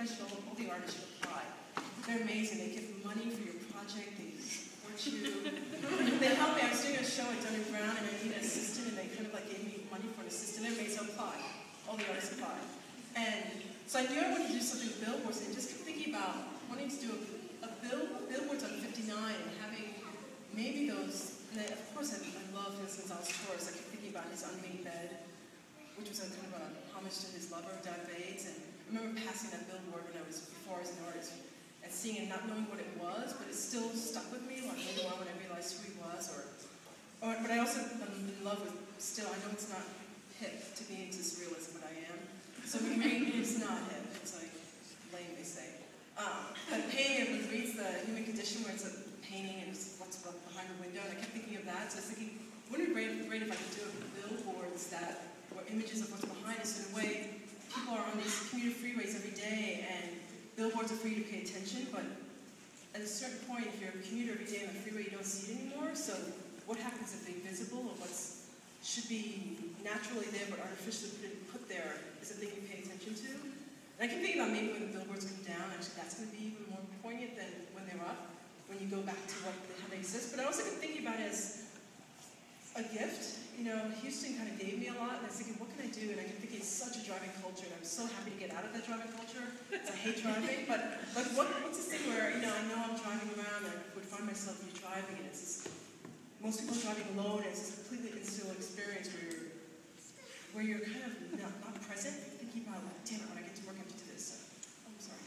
guys should, all the artists should apply. They're amazing. They give money for your project. They support you. They help me. I was doing a show at Dunning Brown, and I needed an assistant, and they kind of like gave me money for an assistant. They're amazing. Apply. All the artists apply. And so I knew I wanted to do something with billboards, and just kept thinking about wanting to do a billboards on 59 and having maybe those. And of course, I love his Gonzalez Torres. I kept thinking about his unmade bed, which was a kind of a homage to his lover, Doug Bates. And I remember passing that billboard when I was before as an artist and seeing it, not knowing what it was, but it still stuck with me. Like later on when I realized who he was, but I also am in love with. Still, I know it's not hip to be into surrealism, but I am. So it's not hip. It's like lame, they say. But painting it reads the human condition, where it's a painting and it's what's behind the window, and I kept thinking of that. So I was thinking, wouldn't it be great if I could do billboards that were images of what's behind us? In a way, people are on these commuter freeways every day, and billboards are for you to pay attention, but at a certain point, if you're a commuter every day on the freeway, you don't see it anymore. So what happens if they're visible, or what should be naturally there but artificially put there is a thing you pay attention to? And I can think about maybe when the billboards come down, actually that's going to be even more poignant than when they're up, when you go back to how they exist. But I also been thinking about it as a gift. You know, Houston kind of gave me a lot, and I was thinking, what can I do? And I can think it's such a driving culture, and I'm so happy to get out of that driving culture. I hate driving, but like, what's this thing where, you know, I know I'm driving around, and I would find myself driving, and it's this, most people are driving alone, and it's this completely insular experience where you're kind of not present, thinking about, like, damn it, when I get to work, I have to do this. So, I'm sorry.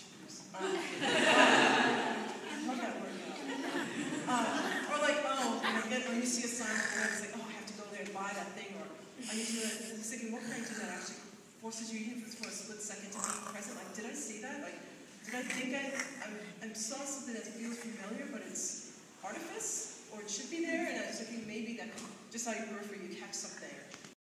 Love that word. Or like, or you see a sign, and it's like, oh, I have to go there and buy that thing, or I was thinking, what can I do that actually forces you, even if it's for a split second, to be present? Like, did I see that? Like, did I think I saw something that feels familiar, but it's artifice, or it should be there? And I was thinking maybe that just out of your periphery you catch something.